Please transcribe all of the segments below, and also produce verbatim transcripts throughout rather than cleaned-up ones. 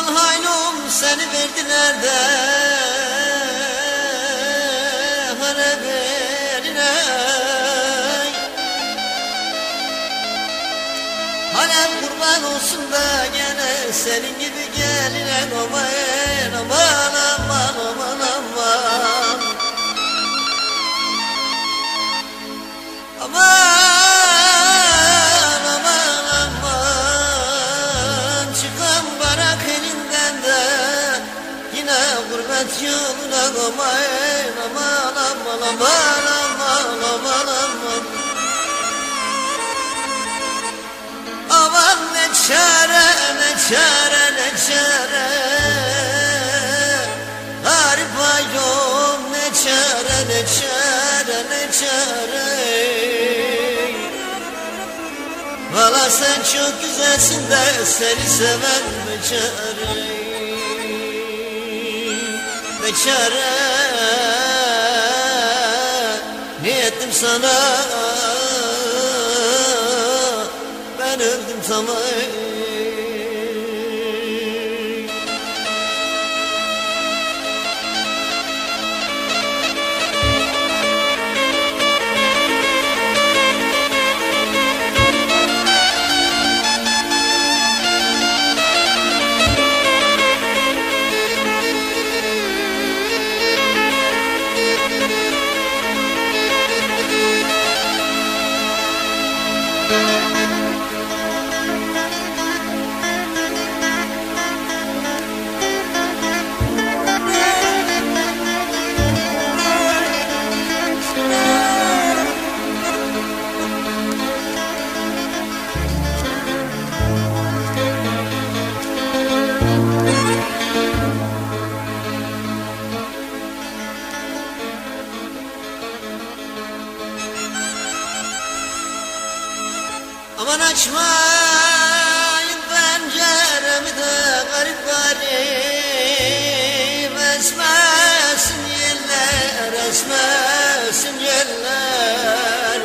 Aman haylum seni verdiler de hareberine. Halem kurban olsun da gene senin gibi geline. Aman aman aman aman aman aman aman aman. Çıkan barak elinden de yine gurbet yoluna. Aman aman aman aman aman aman aman. Aman ne çare ne çare ne çare, garip haylum ne çare ne çare ne çare. Valla sen çok güzelsin de seni seven beçare. Beçare ne ettim sana, ben öldüm sana. Aman açmayın penceremi de garip garip, esmesin yeller, esmesin yeller.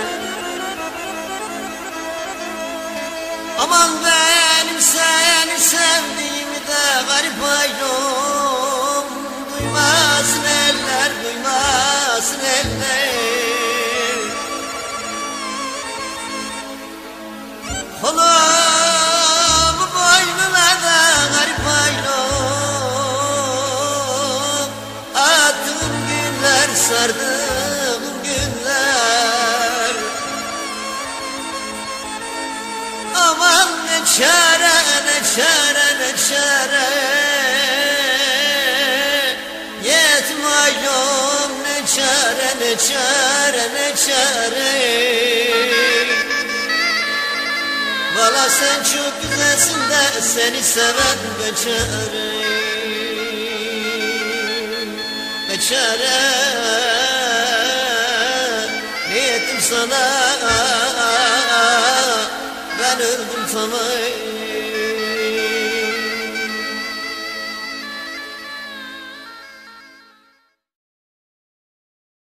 Aman benim seni sevdiğimi de garip haylum, duymasın eller, duymasın eller. Kolumu boynuna da garip haylum, attığım günler, sardığım günler. Aman ne çare ne çare ne çare, yetim haylum ne çare ne çare ne çare. Valla sen çok güzelsin de seni seven beçare. Beçare ne ettim sana, ben öldüm sana.